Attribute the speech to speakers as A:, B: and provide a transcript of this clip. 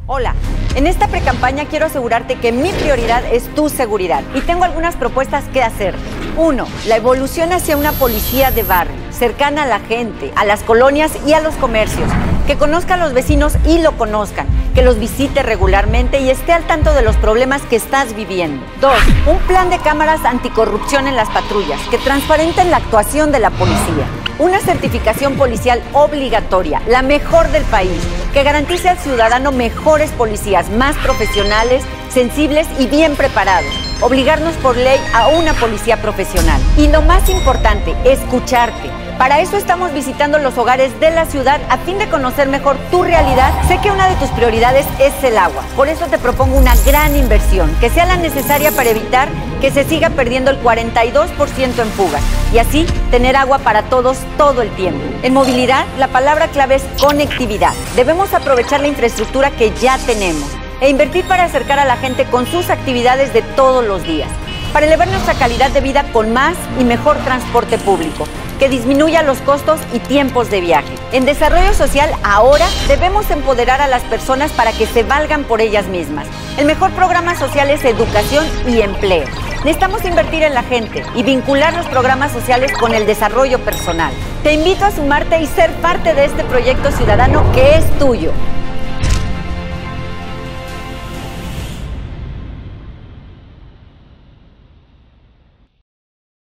A: Hola, en esta precampaña quiero asegurarte que mi prioridad es tu seguridad y tengo algunas propuestas que hacer. 1. La evolución hacia una policía de barrio, cercana a la gente, a las colonias y a los comercios, que conozca a los vecinos y lo conozcan, que los visite regularmente y esté al tanto de los problemas que estás viviendo. 2. Un plan de cámaras anticorrupción en las patrullas, que transparenten la actuación de la policía. Una certificación policial obligatoria, la mejor del país, que garantice al ciudadano mejores policías, más profesionales, sensibles y bien preparados. Obligarnos por ley a una policía profesional. Y lo más importante, escucharte. Para eso estamos visitando los hogares de la ciudad a fin de conocer mejor tu realidad. Sé que una de tus prioridades es el agua. Por eso te propongo una gran inversión, que sea la necesaria para evitar que se siga perdiendo el 42% en fugas y así tener agua para todos todo el tiempo. En movilidad, la palabra clave es conectividad. Debemos aprovechar la infraestructura que ya tenemos e invertir para acercar a la gente con sus actividades de todos los días, para elevar nuestra calidad de vida con más y mejor transporte público, que disminuya los costos y tiempos de viaje. En desarrollo social, ahora debemos empoderar a las personas para que se valgan por ellas mismas. El mejor programa social es educación y empleo. Necesitamos invertir en la gente y vincular los programas sociales con el desarrollo personal. Te invito a sumarte y ser parte de este proyecto ciudadano que es tuyo.